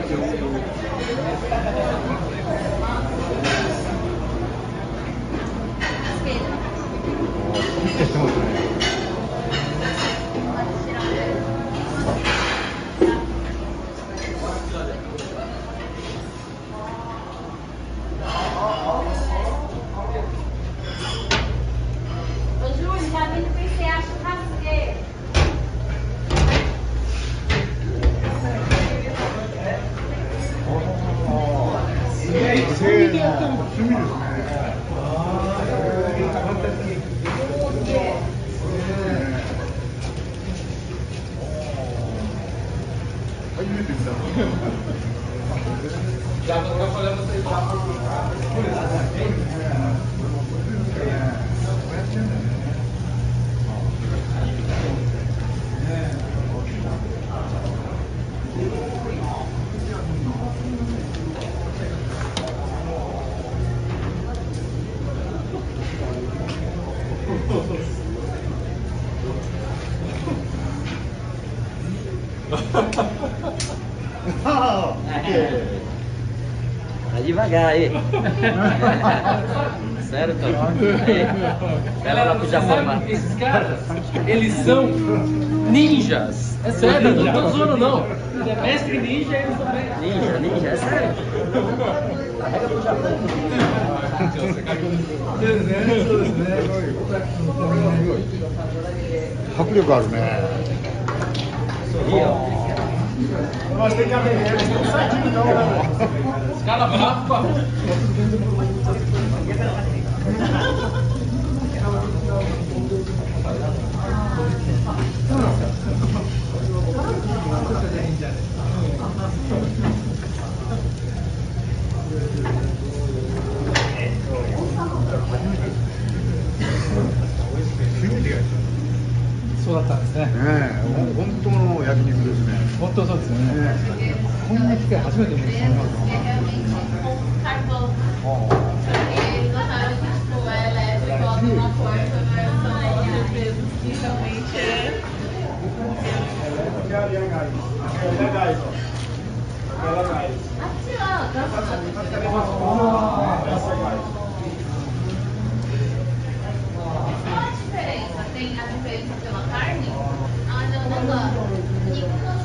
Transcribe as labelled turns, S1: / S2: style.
S1: してますね。
S2: Vai devagar aí. Certo? Aí. Ela lá pro Japão.
S3: Esses caras, eles são ninjas. É sério, não tô zoando não. É mestre ninja, eles também.
S2: Ninja, é sério. Carrega pro Japão.
S1: 迫力あるね。
S4: Mas tem que aprender, não sai aqui não, né?
S3: Os caras bravos.
S1: そうだったんですね。本当の焼肉ですね。本当そうですよね。こんな機会初めて見ました。
S5: Eles notaram que tipo, é elétrico, coloca uma porta, realmente é. Qual a diferença? Tem a diferença pela carne? Ah, não gosto.